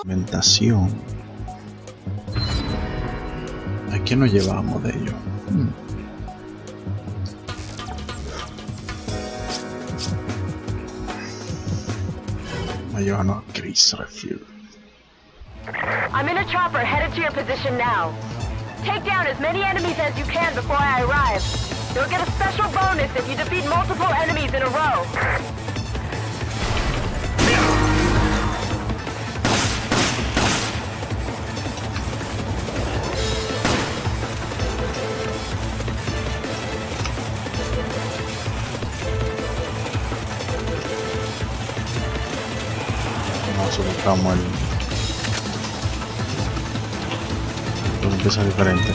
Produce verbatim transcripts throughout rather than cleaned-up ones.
Fragmentación. ¿A qué nos llevamos de ello? Hmm. Me llevan a Chris Refuel. I'm in a chopper headed to your position now. Take down as many enemies as you can before I arrive. You'll get a special bonus if you defeat multiple enemies in a row. Nosotros buscamos el... Entonces empieza diferente.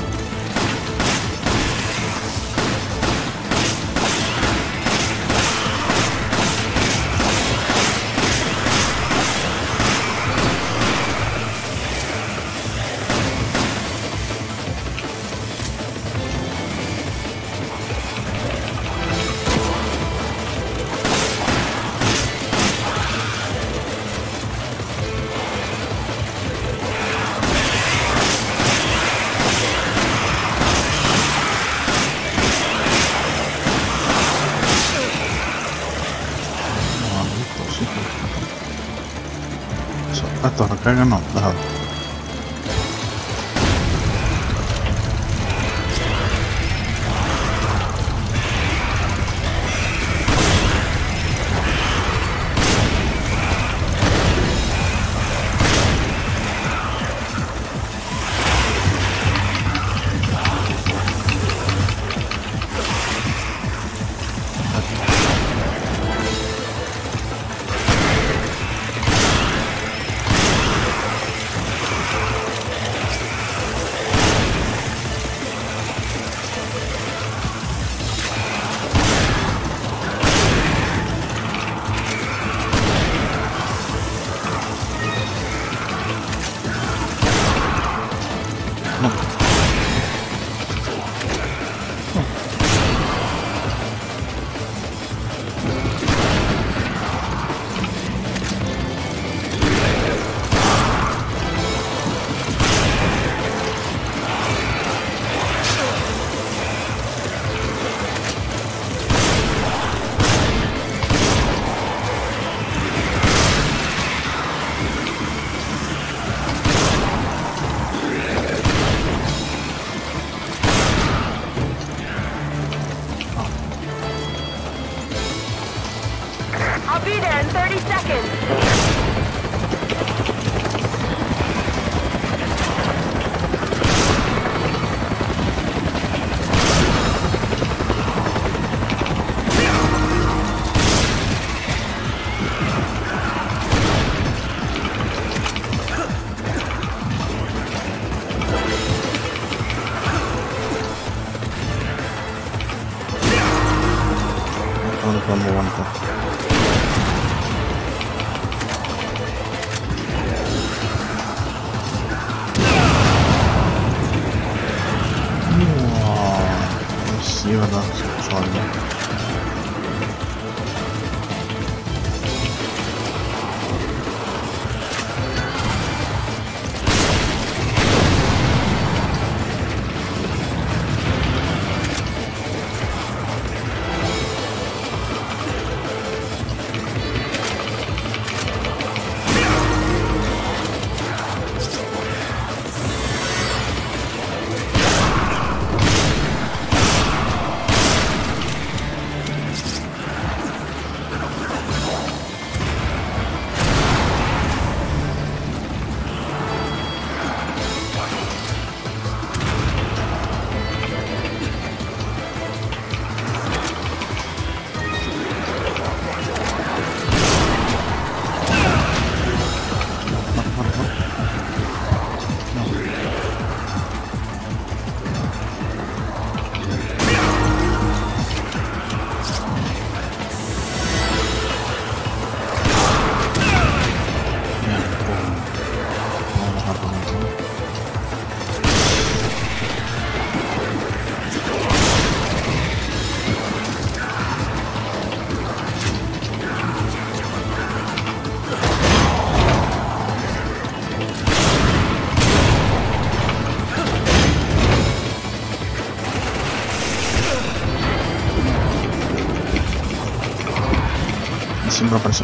Esto recarga no, déjalo. I'll be there in thirty seconds. ¿Dónde podemos aguantar? Sí, verdad, suave. sembra preso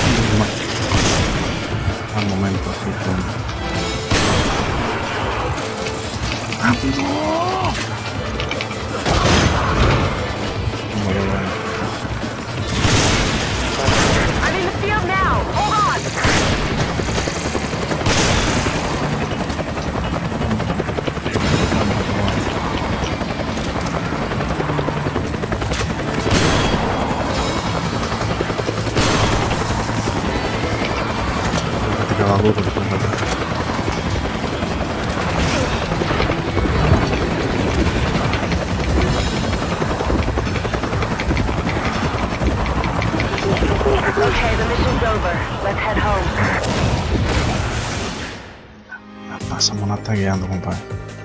al momento tutto rapido. Non volevo. I'm in the field now. Hold on. Lavoro per quello. Okay, the mission's over. Let's head home. Stiamo attacchando, compare.